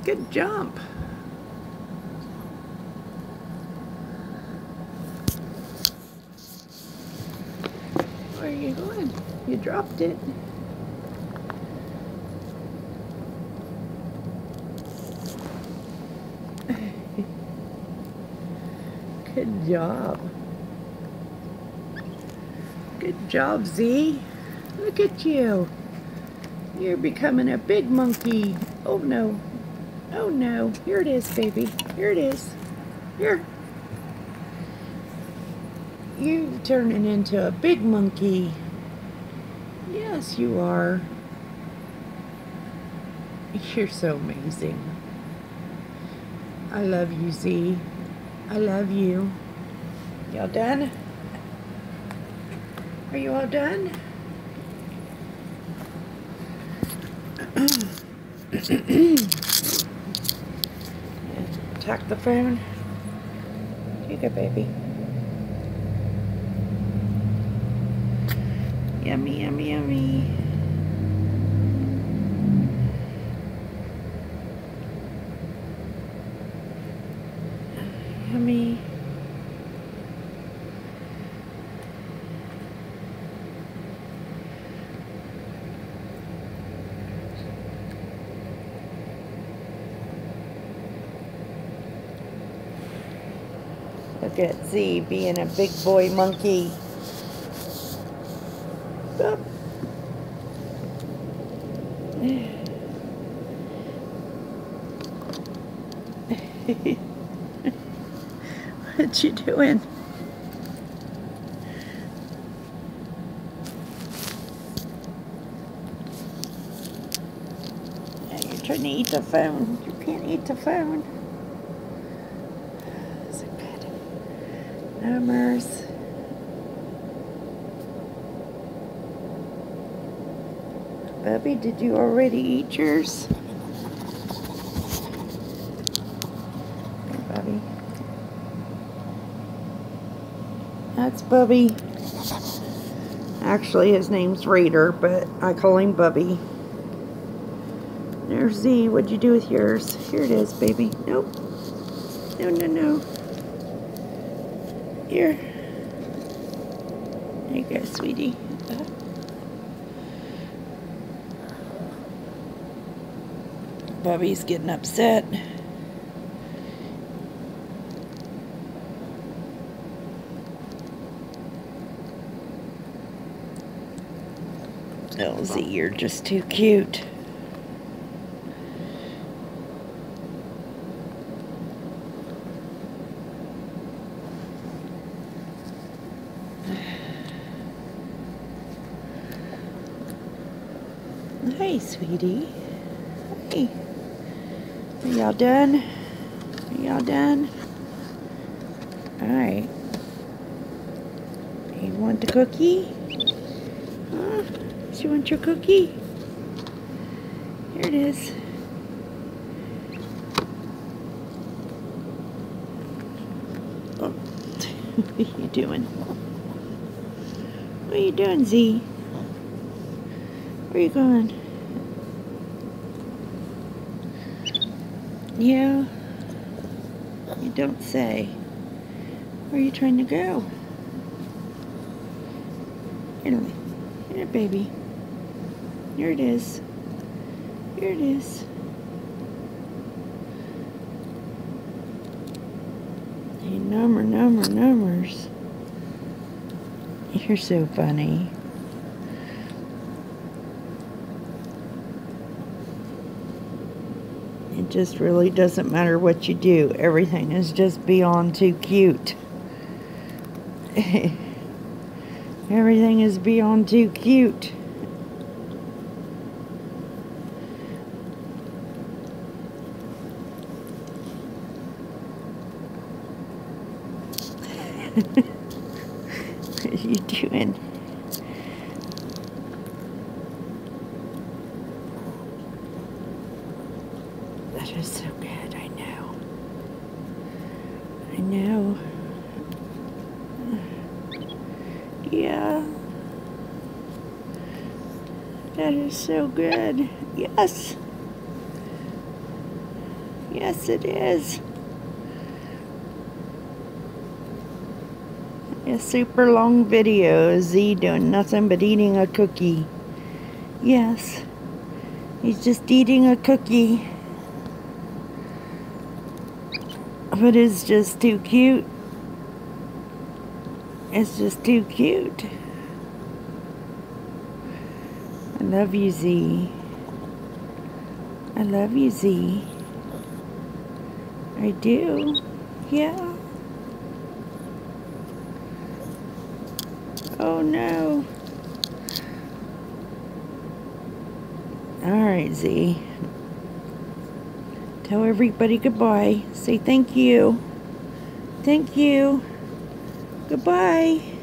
Good jump. Where are you going? You dropped it. Good job. Good job, Z. Look at you. You're becoming a big monkey. Oh no. Oh no. Here it is, baby. Here it is. Here. You're turning into a big monkey. Yes, you are. You're so amazing. I love you, Z. I love you. Y'all done? Are you all done? Tuck the phone. Here you go, baby. Yummy, yummy, yummy. Yummy. Look at Z being a big boy monkey. Up. What you doing? You're trying to eat the phone. You can't eat the phone. So good. Numbers. Bubby, did you already eat yours? Here, Bubby. That's Bubby. Actually, his name's Raider, but I call him Bubby. There's Z. What'd you do with yours? Here it is, baby. Nope. No, no, no. Here. There you go, sweetie. Bubby's getting upset. Oh, Z, you're just too cute. Hey, sweetie. Hey. Are y'all done? Are y'all done? Alright. You want the cookie? Huh? Do you want your cookie? Here it is. Oh. What are you doing? What are you doing, Z? Where are you going? Yeah, you don't say. Where are you trying to go? Here, baby. Here it is. Here it is. Hey, numbers. You're so funny. It just really doesn't matter what you do. Everything is just beyond too cute. Everything is beyond too cute. What are you doing? That is so good, I know. I know. Yeah. That is so good. Yes. Yes, it is. A super long video. Z doing nothing but eating a cookie. Yes, he's just eating a cookie. But it's just too cute. It's just too cute. I love you, Z. I love you, Z. I do. Yeah. Oh no. Alright, Z. Tell everybody goodbye. Say thank you. Thank you. Goodbye.